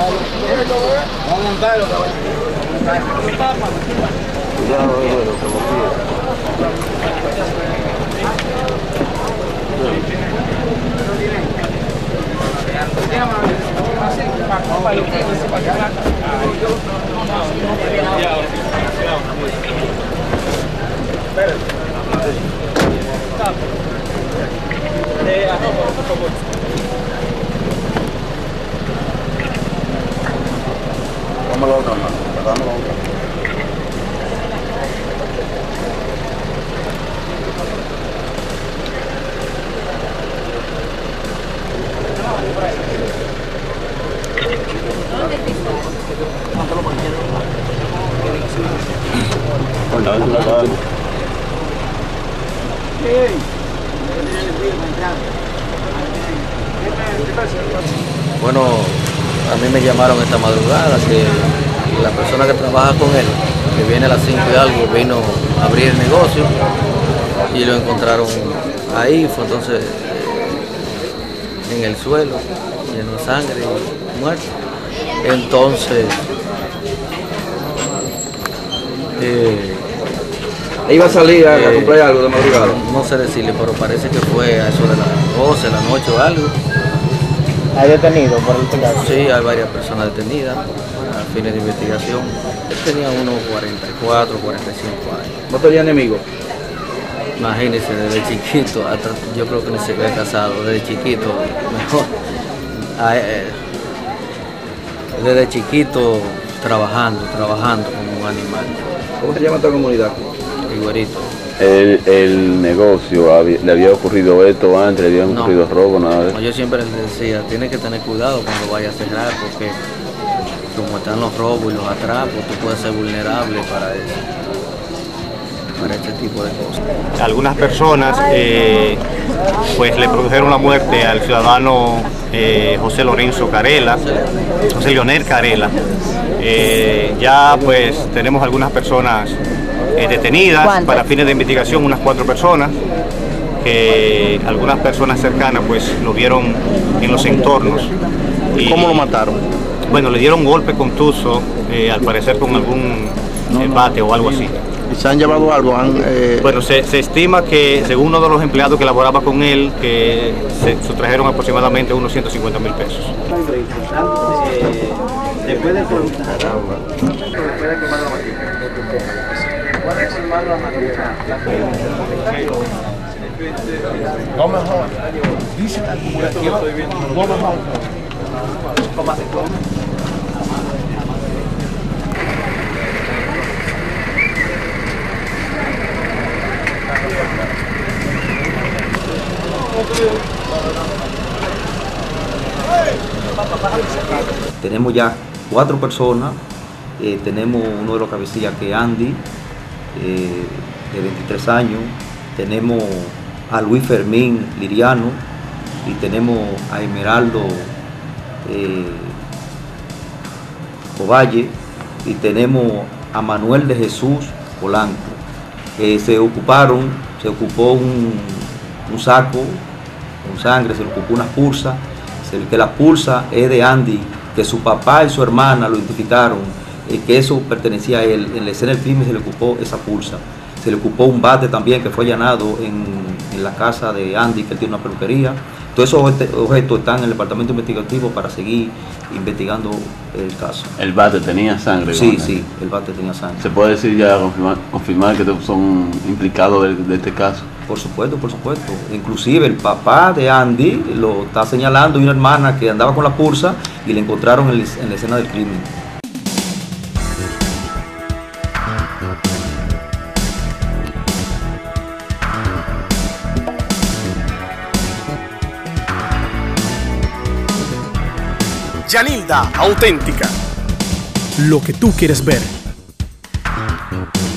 Vamos a montarlo, caballo. Cuidado, como vamos a la otra mano, vamos a la otra. Bueno, a mí me llamaron esta madrugada que la persona que trabaja con él, que viene a las 5 y algo, vino a abrir el negocio y lo encontraron ahí, fue entonces en el suelo, lleno de sangre y muerto. Entonces, ¿iba a salir a comprar algo de madrugada? No sé decirle, pero parece que fue a eso de las 12 de la noche o algo. ¿Hay detenidos por el caso? Sí, hay varias personas detenidas a fines de investigación. Él tenía unos 44, 45 años. ¿No tenía enemigos? Imagínese, desde chiquito, hasta yo creo que ni se había casado, desde chiquito, mejor. Desde chiquito trabajando como un animal. ¿Cómo se llama esta comunidad? Iguerito. El negocio, ¿le había ocurrido esto antes? ¿Le habían ocurrido robos? Nada de eso. Yo siempre les decía, tiene que tener cuidado cuando vaya a cerrar, porque como están los robos y los atrapos, tú puedes ser vulnerable para eso, para este tipo de cosas. Algunas personas pues le produjeron la muerte al ciudadano José Lorenzo Carela, José Leonel Carela. Ya pues tenemos algunas personas detenidas. ¿Cuántas? Para fines de investigación, unas 4 personas, que algunas personas cercanas pues lo vieron en los entornos. ¿Y cómo lo mataron? Bueno, le dieron golpe contuso, al parecer con algún bate o algo así. ¿Y se han llevado algo? Bueno, se estima que, según uno de los empleados que laboraba con él, que se sustrajeron aproximadamente unos 150.000 pesos. Después de quemar la no mejor. Dice la acumulación. No mejor. Tenemos ya 4 personas. Tenemos uno de los cabecillas que es Andy, de 23 años. Tenemos a Luis Fermín Liriano y tenemos a Esmeraldo Ovalle y tenemos a Manuel de Jesús Polanco. Se ocupó un saco con sangre, se le ocupó una pulsa, que la pulsa es de Andy, que su papá y su hermana lo identificaron, que eso pertenecía a él. En la escena del crimen se le ocupó esa pulsa. Se le ocupó un bate también que fue allanado en la casa de Andy, que él tiene una peluquería. Todos esos objetos están en el departamento investigativo para seguir investigando el caso. ¿El bate tenía sangre? Sí, sí, el bate tenía sangre. ¿Se puede decir ya, confirmar que son implicados de este caso? Por supuesto, por supuesto. Inclusive el papá de Andy lo está señalando, y una hermana que andaba con la pulsa y le encontraron en la escena del crimen. Yanilda Auténtica. Lo que tú quieres ver.